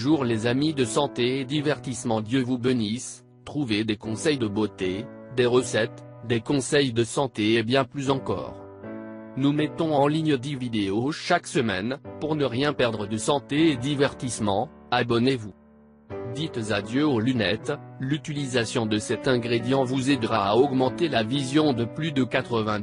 Bonjour les amis de santé et divertissement, Dieu vous bénisse. Trouvez des conseils de beauté, des recettes, des conseils de santé et bien plus encore. Nous mettons en ligne 10 vidéos chaque semaine. Pour ne rien perdre de santé et divertissement, abonnez-vous. Dites adieu aux lunettes. L'utilisation de cet ingrédient vous aidera à augmenter la vision de plus de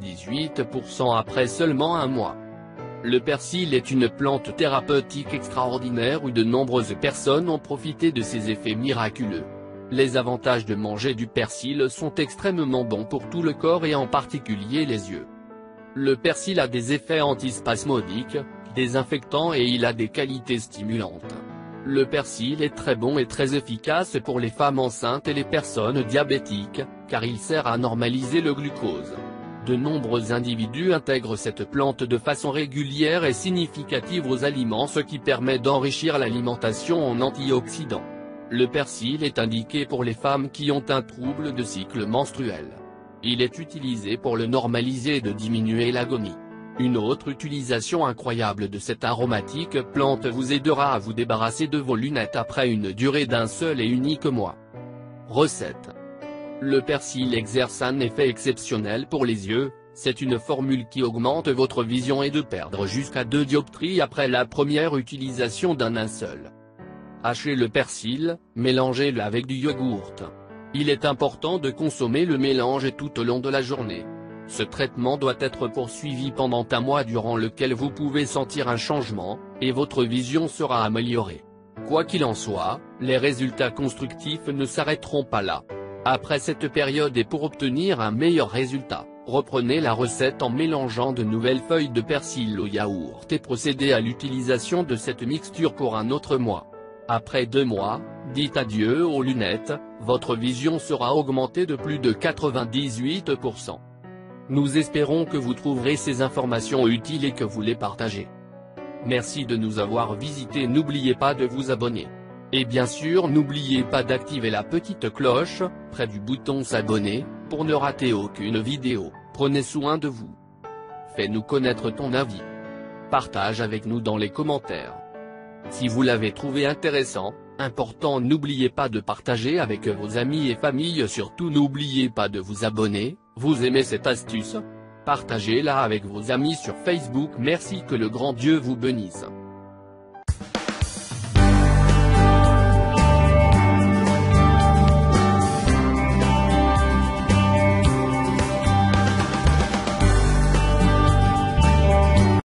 98% après seulement un mois. Le persil est une plante thérapeutique extraordinaire où de nombreuses personnes ont profité de ses effets miraculeux. Les avantages de manger du persil sont extrêmement bons pour tout le corps et en particulier les yeux. Le persil a des effets antispasmodiques, désinfectants et il a des qualités stimulantes. Le persil est très bon et très efficace pour les femmes enceintes et les personnes diabétiques, car il sert à normaliser le glucose. De nombreux individus intègrent cette plante de façon régulière et significative aux aliments, ce qui permet d'enrichir l'alimentation en antioxydants. Le persil est indiqué pour les femmes qui ont un trouble de cycle menstruel. Il est utilisé pour le normaliser et de diminuer l'agonie. Une autre utilisation incroyable de cette aromatique plante vous aidera à vous débarrasser de vos lunettes après une durée d'un seul et unique mois. Recette. Le persil exerce un effet exceptionnel pour les yeux. C'est une formule qui augmente votre vision et de perdre jusqu'à 2 dioptries après la première utilisation d'un linceul. Hachez le persil, mélangez-le avec du yogourt. Il est important de consommer le mélange tout au long de la journée. Ce traitement doit être poursuivi pendant un mois durant lequel vous pouvez sentir un changement, et votre vision sera améliorée. Quoi qu'il en soit, les résultats constructifs ne s'arrêteront pas là. Après cette période et pour obtenir un meilleur résultat, reprenez la recette en mélangeant de nouvelles feuilles de persil au yaourt et procédez à l'utilisation de cette mixture pour un autre mois. Après 2 mois, dites adieu aux lunettes, votre vision sera augmentée de plus de 98%. Nous espérons que vous trouverez ces informations utiles et que vous les partagez. Merci de nous avoir visités, n'oubliez pas de vous abonner. Et bien sûr n'oubliez pas d'activer la petite cloche, près du bouton s'abonner, pour ne rater aucune vidéo. Prenez soin de vous. Fais-nous connaître ton avis. Partage avec nous dans les commentaires. Si vous l'avez trouvé intéressant, important, n'oubliez pas de partager avec vos amis et familles, surtout n'oubliez pas de vous abonner. Vous aimez cette astuce? Partagez-la avec vos amis sur Facebook. Merci, que le grand Dieu vous bénisse.